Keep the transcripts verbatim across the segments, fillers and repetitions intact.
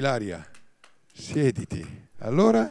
Ilaria, siediti. Allora?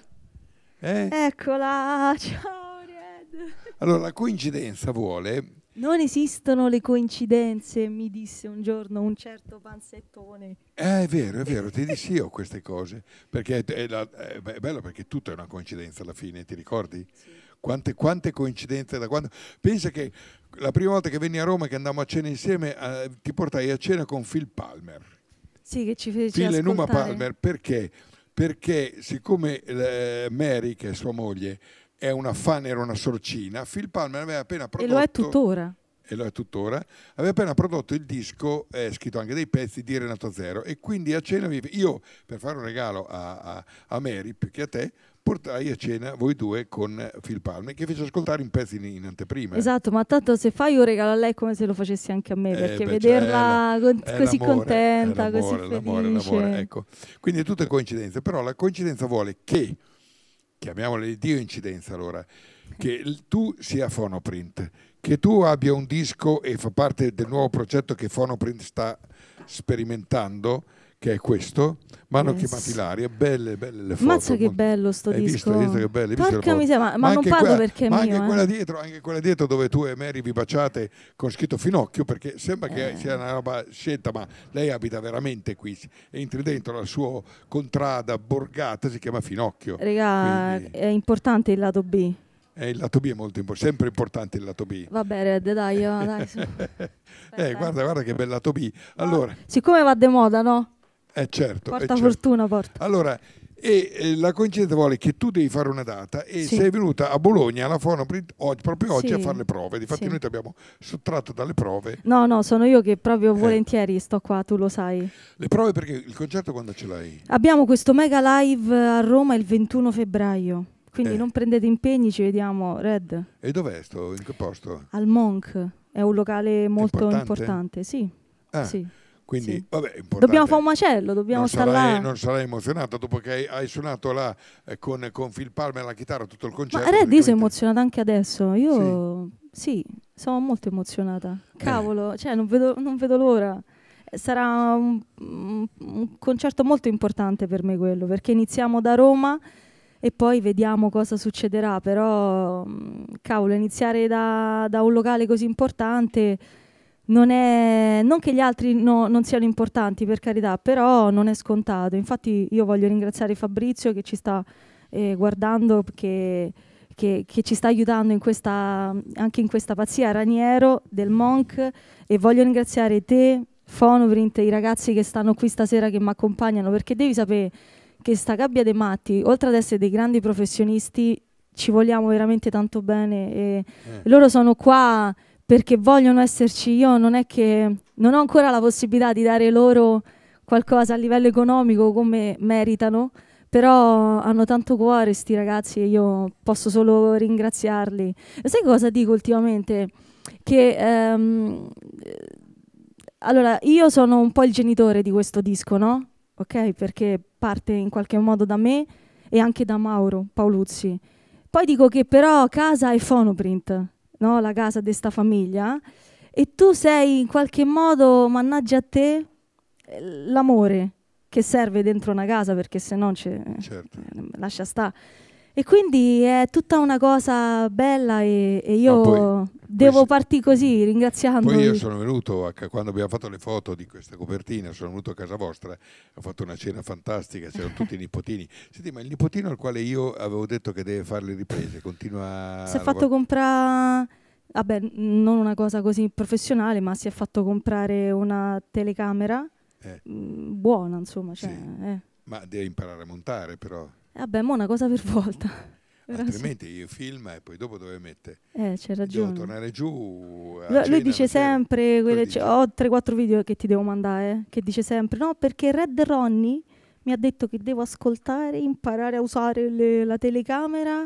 Eh? Eccola, ciao Red. Allora, la coincidenza vuole... Non esistono le coincidenze, mi disse un giorno un certo panzettone. Eh, è vero, è vero, ti dissi io queste cose, perché è, la, è bello perché tutto è una coincidenza alla fine, ti ricordi? Sì. Quante, quante coincidenze da quando... Pensa che la prima volta che venni a Roma, che andammo a cena insieme, eh, ti portai a cena con Phil Palmer. Sì, che ci fece Phil e Numa ascoltare. Palmer, perché? Perché siccome eh, Mary, che è sua moglie, è una fan, era una sorcina, Phil Palmer aveva appena prodotto... E lo è tuttora. E lo è tuttora, aveva appena prodotto il disco, eh, scritto anche dei pezzi di Renato Zero, e quindi a cena io, per fare un regalo a, a, a Mary più che a te, portai a cena voi due con Phil Palmer, che fece ascoltare in pezzi in, in anteprima. Esatto, ma tanto se fai un regalo a lei è come se lo facessi anche a me, Eh, perché beh, vederla cioè, con- così l'amore, contenta, è l'amore, così felice. l'amore, l'amore, ecco. Quindi è tutta coincidenza, però la coincidenza vuole che, chiamiamola Dio incidenza allora, che il- tu sia Phonoprint, che tu abbia un disco e fa parte del nuovo progetto che Phonoprint sta sperimentando, che è questo. Mi hanno Yes. chiamato Ilaria, belle, belle le foto. Mazza che bello sto Hai disco. visto, hai visto che bello? Hai visto le Porca foto? miseria, ma, ma non anche parlo quella- perché è ma mio. anche quella eh. dietro, anche quella dietro dove tu e Mary vi baciate con scritto Finocchio, perché sembra che Eh. sia una roba scelta, ma lei abita veramente qui. Entri dentro la sua contrada borgata, si chiama Finocchio. Regà, Quindi- è importante il lato B. E il lato B è molto importante, sempre importante il lato B. Vabbè, Red, dai, oh, dai. su. eh, guarda, guarda che bel lato B. Allora, Siccome va de moda, no? è certo. è Porta certo. fortuna, porta. Allora, e, eh, la coincidenza vuole che tu devi fare una data e Sì. sei venuta a Bologna alla Phonoprint oggi, proprio oggi Sì. a fare le prove. Difatti Sì. noi ti abbiamo sottratto dalle prove. No, no, sono io che proprio Eh. volentieri sto qua, tu lo sai. Le prove perché il concerto quando ce l'hai? Abbiamo questo mega live a Roma il ventuno febbraio, quindi Eh. non prendete impegni, ci vediamo, Red, E dov'è sto? In che posto? al Monk. È un locale molto Importante? importante, sì. Ah, sì. quindi, sì. vabbè, è importante. Dobbiamo fare un macello, dobbiamo non stare sarai, là. non sarai emozionata dopo che hai, hai suonato là eh, con, con Phil Palmer alla chitarra tutto il Ma concerto? Red, io sono praticamente- emozionata anche adesso. Io sì, sono molto emozionata. Cavolo, cioè non vedo, non vedo l'ora. Sarà un, un- un concerto molto importante per me quello, perché iniziamo da Roma e poi vediamo cosa succederà. Però, mh, cavolo, iniziare da, da un locale così importante non è... Non che gli altri no- non siano importanti, per carità, però non è scontato. Infatti io voglio ringraziare Fabrizio che ci sta eh, guardando, che, che, che ci sta aiutando in questa, anche in questa pazzia, Raniero del Monk, e voglio ringraziare te, Phonoprint, i ragazzi che stanno qui stasera che mi accompagnano, perché devi sapere che sta gabbia dei matti, oltre ad essere dei grandi professionisti, ci vogliamo veramente tanto bene e Eh. loro sono qua perché vogliono esserci. Io non è che non ho ancora la possibilità di dare loro qualcosa a livello economico come meritano, però hanno tanto cuore sti ragazzi e io posso solo ringraziarli. E sai cosa dico ultimamente? Che ehm, eh, allora io sono un po' il genitore di questo disco, no? Ok? Perché parte in qualche modo da me e anche da Mauro Paoluzzi. Poi dico che però casa è Phonoprint, no? La casa di sta famiglia, e tu sei in qualche modo, mannaggia a te, eh, l'amore che serve dentro una casa, perché se no c'è, Certo. eh, lascia sta. E quindi è tutta una cosa bella e, e io No, poi- devo poi- partire così, ringraziando. Poi io sono venuto, a ca- quando abbiamo fatto le foto di questa copertina, sono venuto a casa vostra, ho fatto una cena fantastica, c'erano tutti i nipotini. Senti, ma il nipotino al quale io avevo detto che deve fare le riprese, continua Si è a fatto comprare, vabbè, n- non una cosa così professionale, ma si è fatto comprare una telecamera Eh. mh, buona, insomma. Cioè, Sì. eh. ma deve imparare a montare però, Eh, Vabbè, mo una cosa per volta. Però sì. altrimenti io filma e poi dopo dove mette? Eh, c'è Devo ragione. tornare giù a Lui, lui cena dice la sera. sempre, quelle- dice? cioè, ho tre quattro video che ti devo mandare, eh, che dice sempre, no, perché Red Ronnie mi ha detto che devo ascoltare, imparare a usare le- la telecamera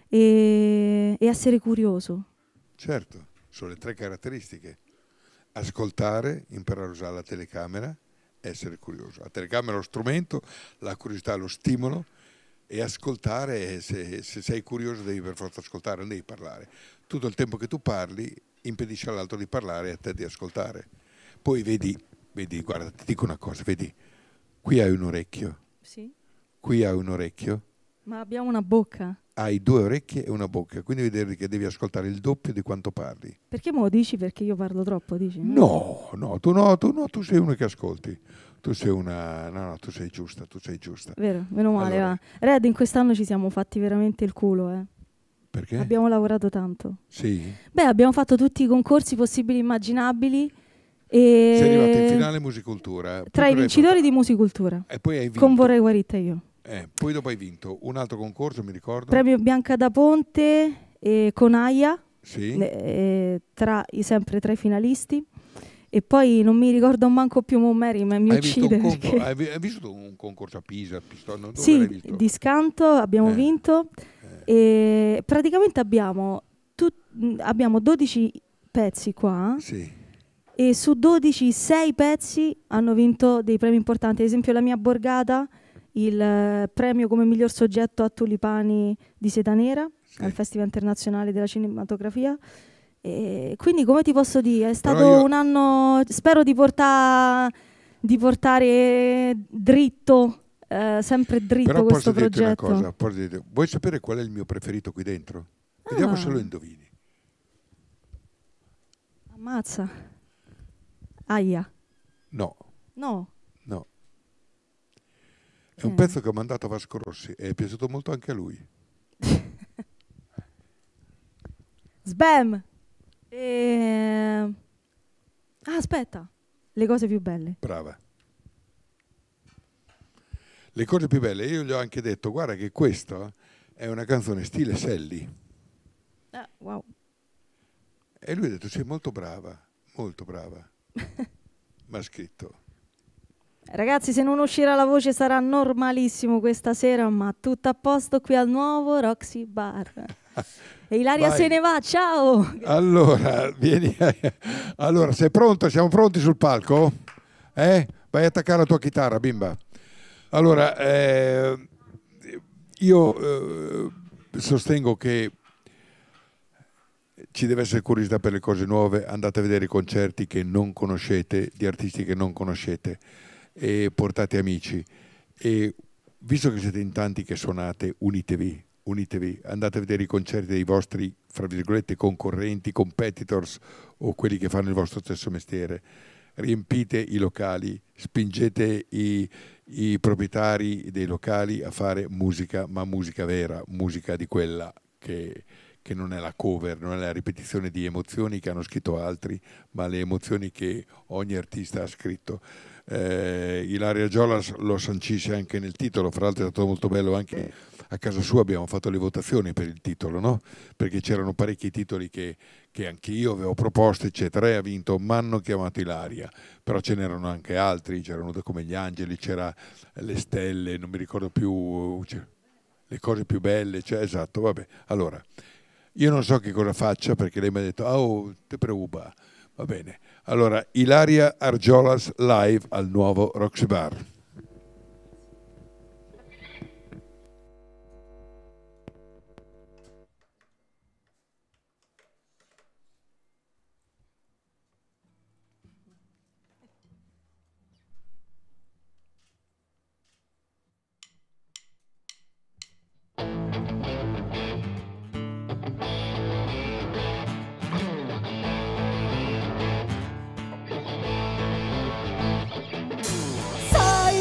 e, e essere curioso. Certo, sono le tre caratteristiche: ascoltare, imparare a usare la telecamera, essere curioso. La telecamera è lo strumento, la curiosità è lo stimolo, e ascoltare, se, se sei curioso devi per forza ascoltare, non devi parlare. Tutto il tempo che tu parli impedisce all'altro di parlare e a te di ascoltare. Poi vedi, vedi, guarda, ti dico una cosa, vedi, qui hai un orecchio, Sì. Qui hai un orecchio. Ma abbiamo una bocca. Hai due orecchie e una bocca, quindi vedi che devi ascoltare il doppio di quanto parli. Perché me lo dici? Perché io parlo troppo, dici? No, no, tu no, tu no, tu sei uno che ascolti. Tu sei una... No, no, tu sei giusta, tu sei giusta. Vero, meno male, Allora. va. Red, in quest'anno ci siamo fatti veramente il culo, eh. Perché? Abbiamo lavorato tanto. Sì. Beh, abbiamo fatto tutti i concorsi possibili e immaginabili. E Sei arrivato in finale Musicultura. tra i vincitori fatto... di Musicultura. E poi hai vinto. Con Vorrei Guaritta io. Eh, poi dopo hai vinto un altro concorso, mi ricordo. Premio Bianca da Ponte e con Aia, Sì. eh, tra, i, sempre tra i finalisti. E poi non mi ricordo manco più Mommeri, ma mi Hai uccide. Visto un perché... concor- hai, vi- hai visto un concorso a Pisa? A Pistoia? Dove sì, l'hai visto? di Scanto abbiamo Eh. vinto. Eh. E praticamente abbiamo, tut- abbiamo dodici pezzi qua. Sì. E su dodici, sei pezzi hanno vinto dei premi importanti. Ad esempio la mia borgata, il eh, premio come miglior soggetto a Tulipani di Seta Nera, Sì. al Festival Internazionale della Cinematografia. E quindi, come ti posso dire, è stato io- un anno, spero di, porta- di portare dritto, eh, sempre dritto Però questo posso dirti una progetto. cosa, posso dirti- vuoi sapere qual è il mio preferito qui dentro? Vediamo Ah. se lo indovini. Ammazza. Aia. No, No. no. È un Eh. pezzo che ho mandato a Vasco Rossi e è piaciuto molto anche a lui. Sbam! E... Ah, aspetta. Le cose più belle. Brava. Le cose più belle, io gli ho anche detto, guarda che questa è una canzone stile Selly. Ah, wow. E lui ha detto, sei molto brava, molto brava. Mi ha scritto. Ragazzi, se non uscirà la voce sarà normalissimo questa sera, ma tutto a posto qui al nuovo Roxy Bar. E Ilaria Vai. se ne va, ciao! Allora, vieni. Allora, sei pronto? Siamo pronti sul palco? Eh? Vai a attaccare la tua chitarra, bimba. Allora, eh, io eh, sostengo che ci deve essere curiosità per le cose nuove. Andate a vedere i concerti che non conoscete, di artisti che non conoscete, e portate amici. E visto che siete in tanti che suonate, unitevi. Unitevi, andate a vedere i concerti dei vostri, fra virgolette, concorrenti, competitors o quelli che fanno il vostro stesso mestiere. Riempite i locali, spingete i, i proprietari dei locali a fare musica, ma musica vera, musica di quella che, che non è la cover, non è la ripetizione di emozioni che hanno scritto altri, ma le emozioni che ogni artista ha scritto. Eh, Ilaria Giolas lo sancisce anche nel titolo, fra l'altro è stato molto bello anche a casa sua, abbiamo fatto le votazioni per il titolo, no? Perché c'erano parecchi titoli che, che anche io avevo proposto, eccetera, e ha vinto M'hanno chiamato Ilaria, però ce n'erano anche altri, c'erano come Gli Angeli, c'era Le Stelle, non mi ricordo più, Le cose più belle, cioè, esatto, vabbè. Allora, io non so che cosa faccia perché lei mi ha detto, oh, te preoccupa. Va bene, allora Ilaria Argiolas live al nuovo Roxy Bar. Sai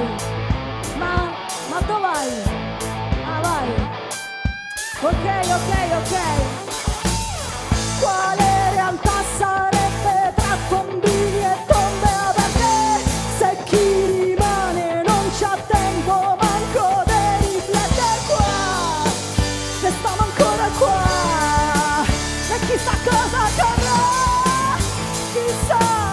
Ma, ma dove vai? Ah, vai. Ok, ok, ok. Quale realtà sarebbe tra tombini e tombe aperte? Se chi rimane non c'ha tempo manco di riflettere qua, se stiamo ancora qua, e chissà cosa accadrà, chissà.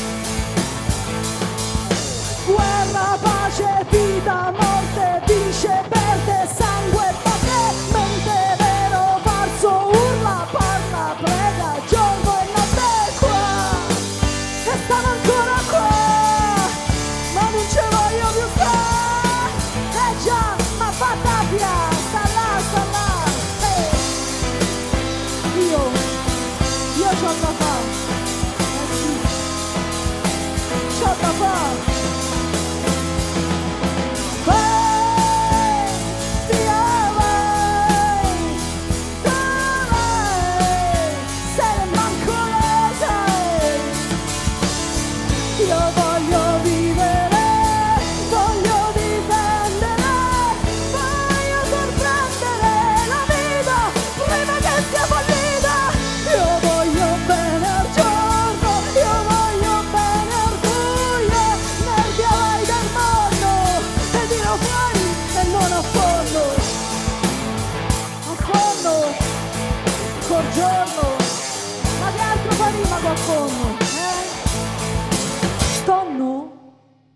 Guerra, pace, vita, morte, vince, perde, sangue, batte, mente, vero, falso, urla, parla, prega, giorno e notte qua, e stanno ancora qua, ma non ce voglio più stare, eh già, ma fatta via, sta là, sta là, eh. Io, io c'ho da fare, eh sì, c'ho da fare. Buongiorno, ma che altro fa rima qualcuno? Eh? Tonno?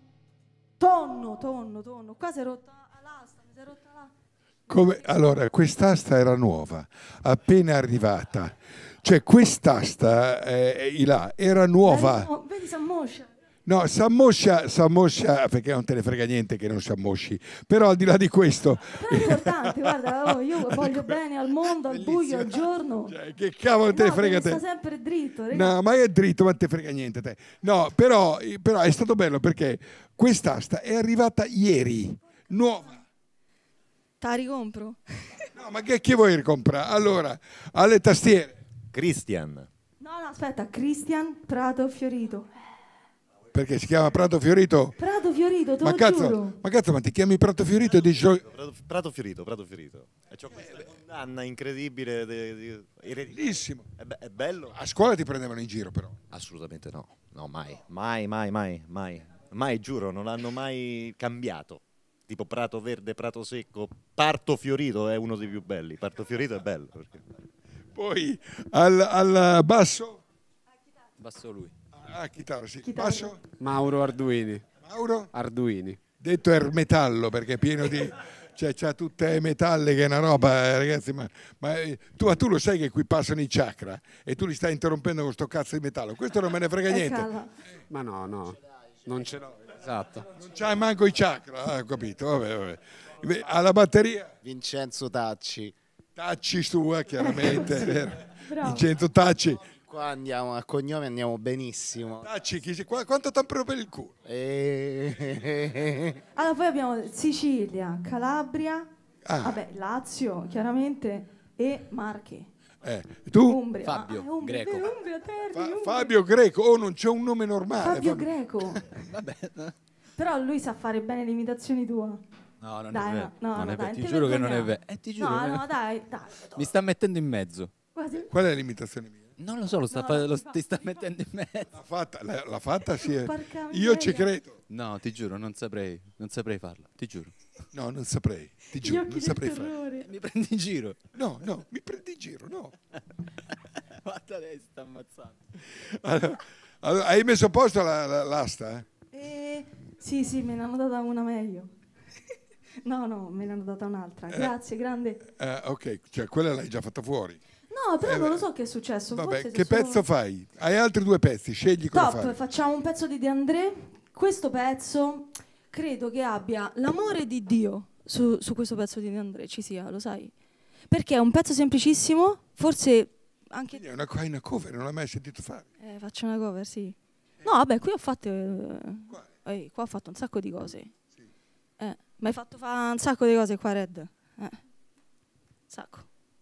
Tonno, tonno, tonno. Qua si è rotta l'asta, mi si è rotta la... Come, allora, quest'asta era nuova, appena arrivata. Cioè, quest'asta eh, là, era nuova. Oh, vedi, si ammoscia. No, si ammoscia, si ammoscia, perché non te ne frega niente che non si ammosci. Però al di là di questo... Però è importante, guarda, oh, io voglio bene al mondo, al buio, al giorno. Cioè, che cavolo te no, ne frega te? Sta sempre dritto. Ragazzi. No, ma è dritto, ma te frega niente te. No, però, però è stato bello perché quest'asta è arrivata ieri, nuova. Te la ricompro? No, ma che, che vuoi ricomprare? Allora, alle tastiere. Christian. No, no, aspetta, Christian Prato Fiorito. Perché si chiama Prato Fiorito? Prato Fiorito, te Ma lo cazzo, giuro. ma cazzo, ma ti chiami Prato Fiorito e dici... Prato, Prato Fiorito, Prato Fiorito. E c'ho questa condanna incredibile. De, de, de, Bellissimo. è, be- è bello? A scuola ti prendevano in giro però. Assolutamente no. No, mai. Mai, mai, mai, mai. Mai, giuro, non hanno mai cambiato. Tipo Prato Verde, Prato Secco. Parto Fiorito è uno dei più belli. Parto Fiorito è bello. Perché... Poi al, al basso? Basso lui. Ah, chitarra, sì. Chitarra. Basso? Mauro Arduini. Mauro? Arduini. Detto ermetallo perché è pieno di... Cioè, c'ha tutte metalle che è una roba, eh, ragazzi, ma, ma eh, tu, tu lo sai che qui passano i chakra e tu li stai interrompendo con sto cazzo di metallo. Questo non me ne frega Eh, niente. cala. Ma no, no, non ce l'ho. Esatto. Non c'hai manco i chakra, ah, ho capito, vabbè, vabbè. Beh, alla batteria, Vincenzo Tacci. Tacci sua, chiaramente, è vero. Bravo. Vincenzo Tacci. Qua andiamo a cognome, andiamo benissimo. Tacci, chi, si- qua- quanto t'han preso per il culo? E... Allora, poi abbiamo Sicilia, Calabria, Ah. vabbè, Lazio, chiaramente, e Marche. Eh, tu? Umbria. Fabio, Ah, Umbria, Greco. vero, Umbria, Terni, Fa- Umbria. Fabio Greco, oh non c'è un nome normale. Fabio Fabio- Greco. Vabbè. Però lui sa fare bene le imitazioni tue. No, non Dai, è vero. no, no, non no, è dai, vero. Ti te giuro che non è vergogniamo. vero. Eh, ti giuro. No, che- no, dai, dai. Mi sta mettendo in mezzo. Quasi. Qual è l'imitazione mia? Non lo so, lo, sta No, fa- no, lo ti fa- ti sta ti fa- mettendo in mezzo. L'ha fatta, l'ha, l'ha fatta sì. eh. Porca Io ci miseria. credo. No, ti giuro, non saprei. Non saprei farlo. Ti giuro. No, non saprei. Ti Gli giuro, occhi non del saprei fare. terrore. Mi prendi in giro. No, no, mi prendi in giro, no. Guarda lei, si sta ammazzando. Allora, allora, hai messo a posto la- la- l'asta? Eh? Eh, sì, sì, me ne hanno data una meglio. No, no, me ne hanno data un'altra. Grazie, grande. Eh, ok, cioè quella l'hai già fatta fuori. No, però Eh, non lo beh. so che è successo. Vabbè, forse che se sono- pezzo fai? Hai altri due pezzi, scegli cosa Top, fare. facciamo un pezzo di De André. Questo pezzo credo che abbia l'amore di Dio su, su questo pezzo di De André, ci sia, lo sai? Perché è un pezzo semplicissimo, forse anche... Quindi è una, è una cover, non l'hai mai sentito fare. Eh, faccio una cover, sì. No, vabbè, qui ho fatto... eh, eh, qua ho fatto un sacco di cose. Eh, mi hai fatto fare un sacco di cose qua, Red. Eh, sacco.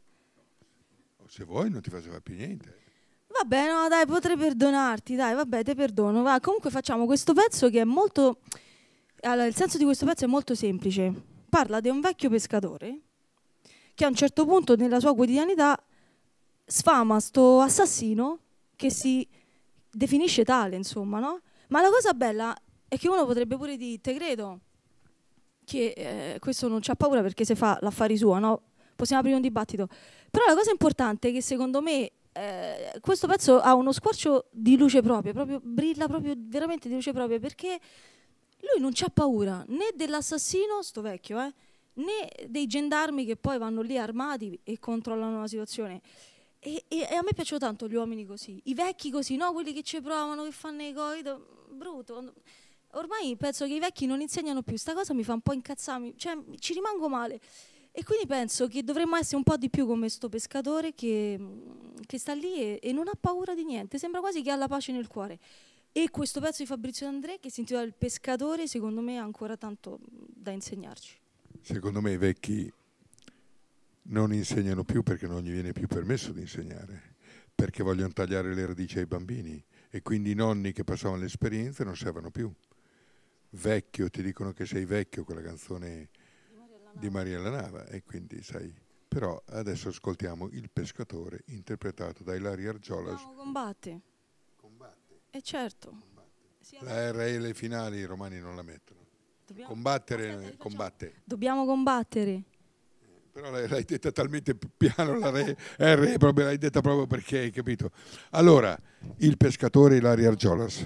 O se vuoi non ti faccio fare più niente. Vabbè, no, dai, potrei perdonarti, dai, vabbè, te perdono. Va. Comunque facciamo questo pezzo che è molto... Allora, il senso di questo pezzo è molto semplice. Parla di un vecchio pescatore che a un certo punto nella sua quotidianità sfama sto assassino che si definisce tale, insomma, no? Ma la cosa bella è che uno potrebbe pure dire, te credo, che eh, questo non c'ha paura perché se fa l'affari sua, no? Possiamo aprire un dibattito. Però la cosa importante è che secondo me eh, questo pezzo ha uno squarcio di luce propria, proprio, brilla proprio veramente di luce propria, perché lui non c'ha paura né dell'assassino, sto vecchio, eh, né dei gendarmi che poi vanno lì armati e controllano la situazione. E, e, e a me piacciono tanto gli uomini così, i vecchi così, no? Quelli che ci provano, che fanno i coi, brutto. Ormai penso che i vecchi non insegnano più, sta cosa mi fa un po' incazzare, cioè ci rimango male. E quindi penso che dovremmo essere un po' di più come sto pescatore che, che sta lì e, e non ha paura di niente, sembra quasi che ha la pace nel cuore. E questo pezzo di Fabrizio De André che si intitola Il pescatore, secondo me ha ancora tanto da insegnarci. Secondo me i vecchi non insegnano più perché non gli viene più permesso di insegnare, perché vogliono tagliare le radici ai bambini e quindi i nonni che passavano le esperienze non servono più. Vecchio, ti dicono che sei vecchio, quella canzone di Mariella Nava, e quindi sai. Però adesso ascoltiamo Il pescatore interpretato da Ilaria Argiolas. Dobbiamo combatte. Combatte. E certo. Combatte. La R L finali i romani non la mettono. Dobbiamo... Combattere, Aspetta, combatte. Dobbiamo combattere. Però l'hai, l'hai detta talmente piano, la re, R, proprio, l'hai detta proprio perché hai capito. Allora, Il pescatore Ilaria Argiolas.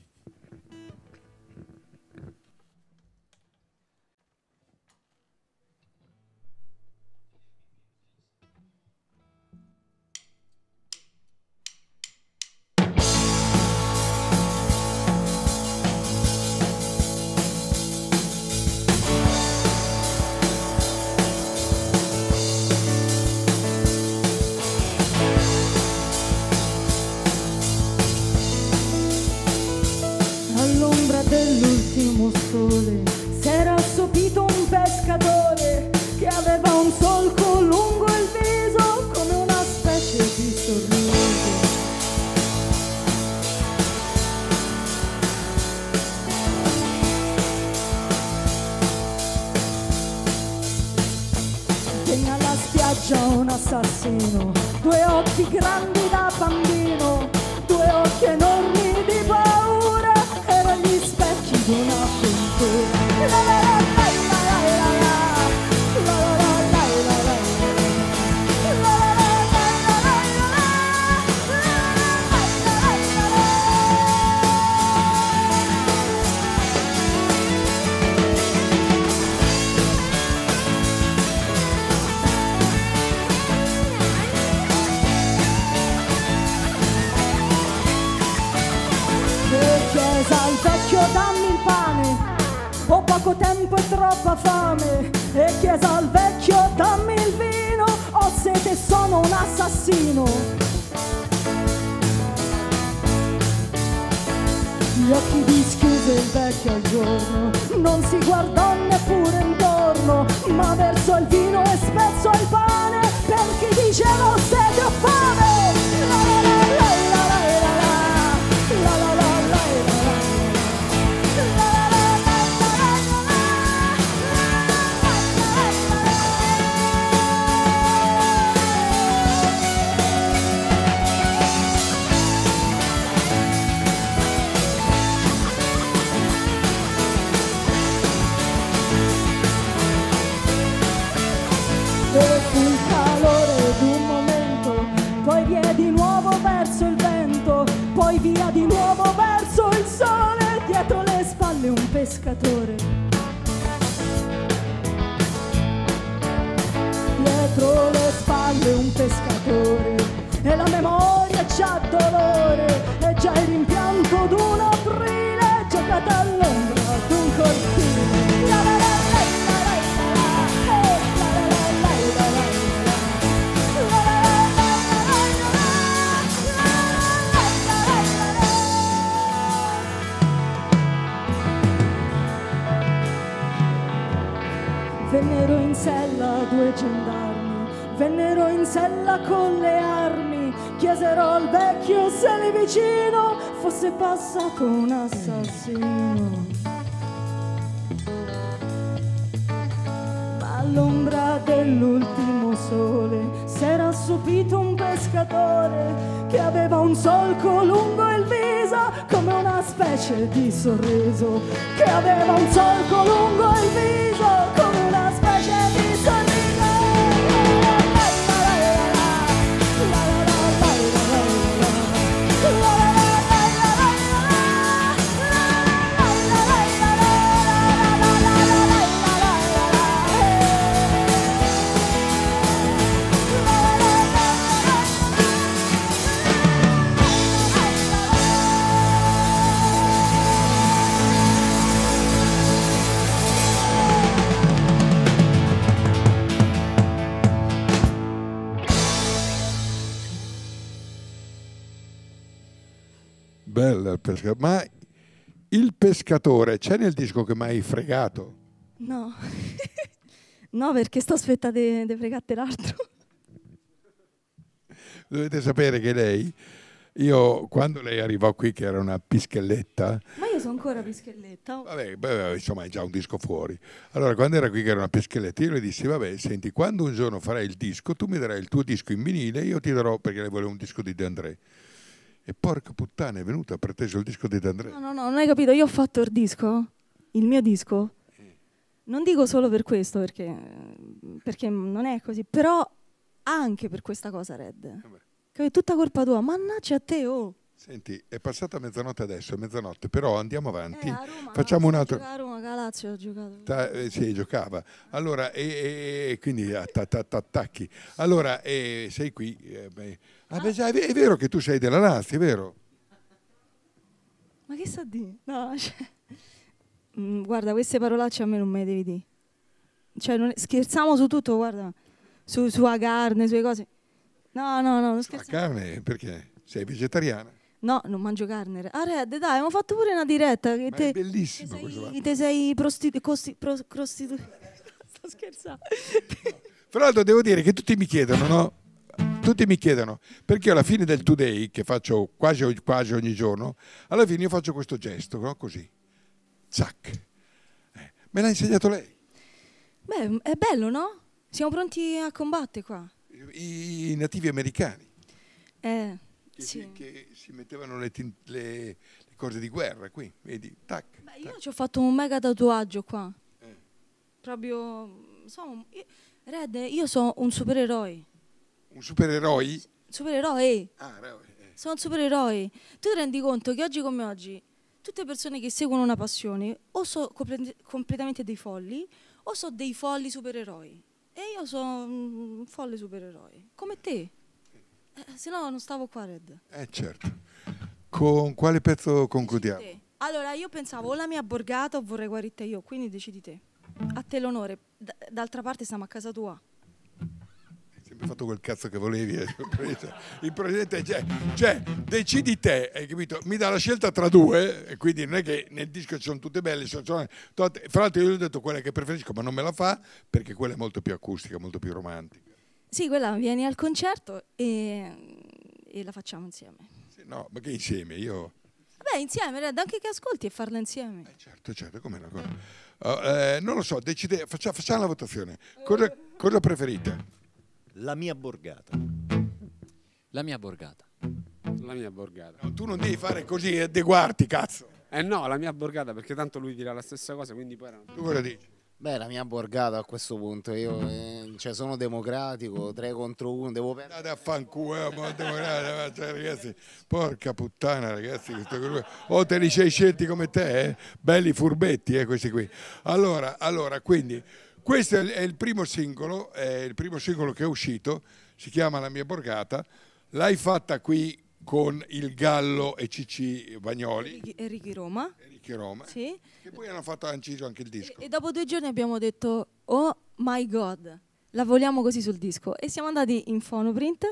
Dell'ultimo sole s'era assopito un pescatore che aveva un solco lungo il viso come una specie di sorriso. Venne alla spiaggia un assassino, due occhi grandi da bambino, due occhi enormi di paura, erano gli specchi di un'avventura. La la la la la la la, la la la la la la, la la la la la chiesa al vecchio dammi il pane, ho poco tempo e troppa fame. E chiesa al vecchio dammi il vino, ho sete e sono un assassino. Gli occhi dischiuse il vecchio al giorno, non si guardò neppure intorno, ma versò il vino e spezzò il pane, perché diceva ho sete o fame. La la la la la la la la, la la la. E fu il calore d'un momento, poi via di nuovo verso il vento, poi via di nuovo verso il sole, dietro le spalle un pescatore. Dietro le spalle un pescatore, e la memoria c'ha dolore, è già il rimpianto d'un aprile, giocata all'ombra d'un cortile. La la la la la la la, eh, la la la la la la, la la la la la la la la. Vennero in sella due gendarmi, vennero in sella con le armi, chiesero al vecchio se lì vicino fosse passato un assassino. nell'ultimo sole s'era assopito un pescatore che aveva un solco lungo il viso come una specie di sorriso, che aveva un solco lungo il viso come una specie di sorriso. Bella il pescatore. Ma il pescatore c'è nel disco che mi hai fregato? No, no, perché sto aspettando di fregatte l'altro. Dovete sapere che lei, io quando lei arrivò qui che era una pischelletta, Ma io sono ancora pischelletta. vabbè, beh, insomma è già un disco fuori. Allora quando era qui che era una pischelletta io le dissi vabbè senti quando un giorno farai il disco tu mi darai il tuo disco in vinile, io ti darò perché lei voleva un disco di De André. E porca puttana è venuta, ha preteso il disco di De André. No, no, no, non hai capito, io ho fatto il disco, il mio disco. Non dico solo per questo, perché, perché non è così, però anche per questa cosa, Red. Che è tutta colpa tua, mannaggia a te, oh. Senti, è passata mezzanotte adesso, è mezzanotte, però andiamo avanti. Eh, a Roma, Facciamo un altro... A Roma, a Lazio ho giocato. Ta- eh, sì, giocava. Allora, e, e- e quindi atta- atta- attacchi. Allora, e sei qui. eh, beh. Ah, beh, già, è, ve- è vero che tu sei della Lazio, è vero? Ma che sta a dire? No, cioè... Mm, guarda, queste parolacce a me non me le devi dire. Cioè, non è- scherziamo su tutto, guarda. Su, sulla carne, sulle cose. No, no, no, non La scherziamo. carne, perché? Sei vegetariana? No, non mangio carne. Ah, Red, dai, abbiamo fatto pure una diretta. Che Ma te, è bellissimo te questo. sei, te sei prostitu- costi- pro- prostitu- Sto scherzando. Fra l'altro devo dire che tutti mi chiedono, no? Tutti mi chiedono, perché alla fine del Today, che faccio quasi, quasi ogni giorno, alla fine io faccio questo gesto, no? Così. Zac. Eh, me l'ha insegnato lei. Beh, è bello, no? Siamo pronti a combattere qua. I, i nativi americani. Eh, Che, sì. si, che si mettevano le, tin- le- le cose di guerra qui, vedi? Tac. Beh, io tac. ci ho fatto un mega tatuaggio qua. Eh. Proprio... So, io- Red, io sono un supereroe. Un supereroi? Supereroe. Ah, eh. Sono un supereroe. Tu ti rendi conto che oggi come oggi tutte persone che seguono una passione o sono completamente dei folli o sono dei folli supereroi. E io sono un folle supereroe. Come te. Eh, se no non stavo qua, Red. Eh, certo. Con quale pezzo concludiamo? Decidi te. Allora, io pensavo o la mia borgata o vorrei guarirte io, quindi decidi te. A te l'onore. D- d'altra parte stiamo a casa tua. Hai sempre fatto quel cazzo che volevi. eh. Il progetto è cioè, cioè, decidi te, hai capito? Mi dà la scelta tra due, e quindi non è che nel disco ci sono tutte belle, sono- sono- tutte- fra l'altro io gli ho detto quella che preferisco, ma non me la fa perché quella è molto più acustica, molto più romantica. Sì, quella vieni al concerto e, e la facciamo insieme. Sì, no, ma che insieme, io... Vabbè, insieme, Red, anche che ascolti e farla insieme. Eh, certo, certo, come no? come no. Oh, eh, non lo so, decide, faccia- facciamo la votazione. Cosa, cosa preferite? La mia borgata. La mia borgata. La mia borgata. No, tu non devi fare così e adeguarti, cazzo. Eh no, la mia borgata perché tanto lui dirà la stessa cosa, quindi poi erano... Tu cosa dici? Beh, la mia borgata a questo punto, io eh, cioè, sono democratico, tre contro uno, devo perdere. Andate a fanculo, eh, ma democratico, cioè, ragazzi, porca puttana, ragazzi, questo gruppo. O te li sei scelti come te, eh? Belli furbetti, eh, questi qui. Allora, allora, quindi, questo è il, è il primo singolo, è il primo singolo che è uscito, si chiama La mia borgata, l'hai fatta qui con il Gallo e Cicci Vagnoli, Enrichi- Enrichi Roma. e Ricchi Roma, Sì. che poi hanno fatto, hanno inciso anche il disco. E dopo due giorni abbiamo detto, oh my god, la vogliamo così sul disco. E siamo andati in Phonoprint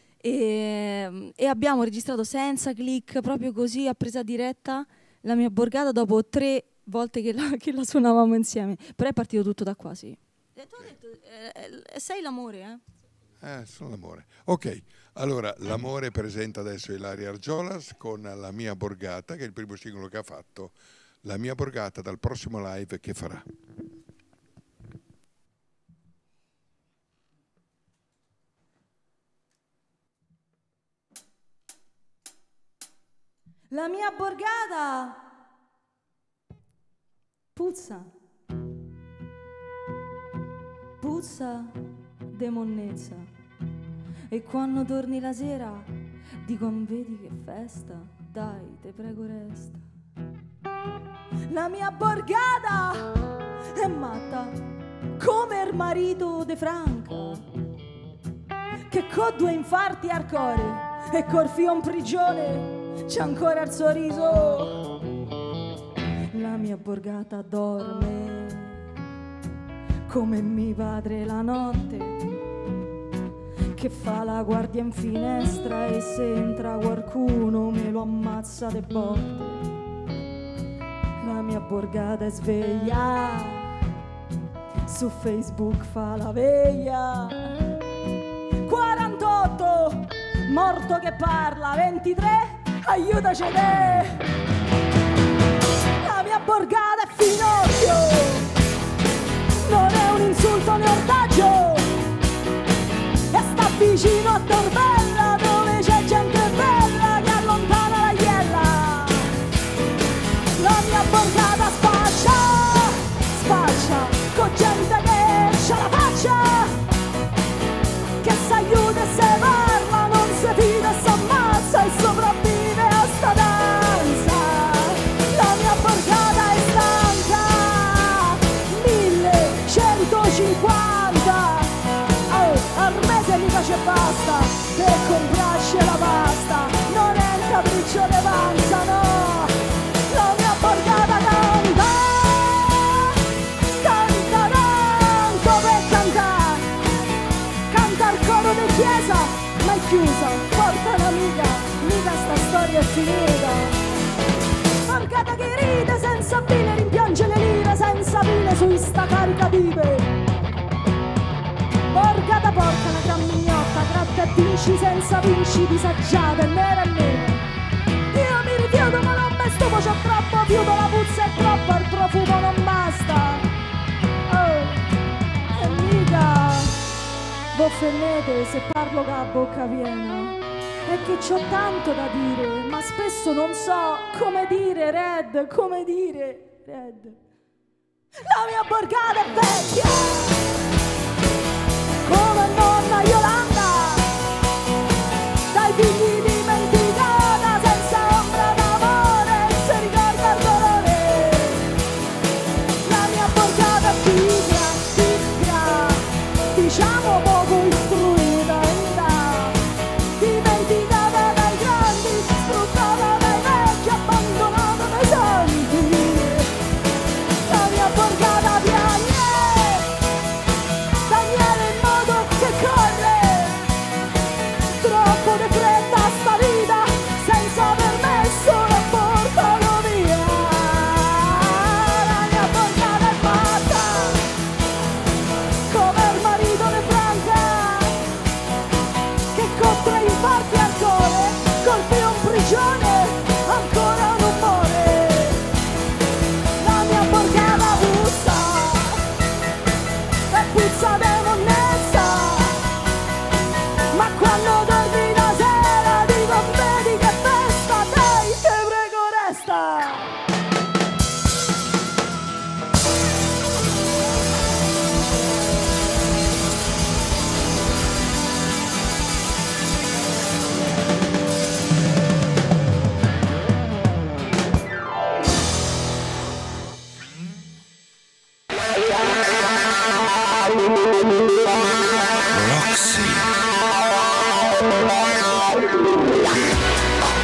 e, e abbiamo registrato senza click, proprio così, a presa diretta, La mia borgata dopo tre volte che la, che la suonavamo insieme. Però è partito tutto da qua, sì. E tu hai detto, eh, eh, sei l'amore, eh? Eh, sono l'amore. Ok, allora l'amore presenta adesso Ilaria Argiolas con La mia borgata, che è il primo singolo che ha fatto. La mia borgata dal prossimo live che farà. La mia borgata puzza, puzza de monnezza. E quando torni la sera dicono vedi che festa, dai te prego resta. La mia borgata è matta come il marito de Franca, che con due infarti al cuore e col fio in prigione c'è ancora il sorriso. La mia borgata dorme come mio padre la notte, che fa la guardia in finestra e se entra qualcuno me lo ammazza de botte. La mia borgata è sveglia, su Facebook fa la veglia. quarantotto, morto che parla, ventitré, aiutaci te. La mia borgata è finocchio, non è un insulto né ordaggio, e sta vicino a Torbella dove c'è gente bella che allontana la iella. La mia borgata spaccia, spaccia con gente che c'ha la faccia, che s'aiuta e se parla, non si fida e s'ammazza e sopravvive a sta danza. La mia borgata è stanca, millecentocinquanta, oh, al mese mica c'è basta per comprarci la pasta, non è un capriccio di panza, no. La mia borgata canta, canta tanto per cantare, canta il coro di chiesa, ma è chiusa, porta un'amica, mica sta storia è finita. Borgata che ride senza bile, rimpiange le lire senza bile su sta carica vive. Borgata porca una gran mignotta, tratta e vinci senza vinci, disagiata e nera e nera. Io mi rifiuto ma non mi stupo, c'ho troppo fiuto, la puzza è troppa, il profumo non basta. Oh, e mica boffennete se parlo con la bocca piena. È che c'ho tanto da dire, ma spesso non so come dire, Red, come dire, Red. La mia borgata è vecchia, come nonna Yolanda, dai figli dimenticata, senza ombra d'amore, se ricorda il dolore. La mia borgata è pigra, pigra, diciamo poco istruita in età, dimenticata dai grandi, sfruttata dai vecchi, abbandonata dai santi. La mia borgata piagne, Daniele in moto che corre, troppo di fretta sta vita, senza permesso la portano via. La mia borgata è fatta come il marito di Franca, che con tre infarti al cuore, col fio in prigione, ancora non muore. La mia borgata puzza, e puzza de monnezza, ma quando dormi la sera dico vedi che festa, dai te prego resta. Roxy.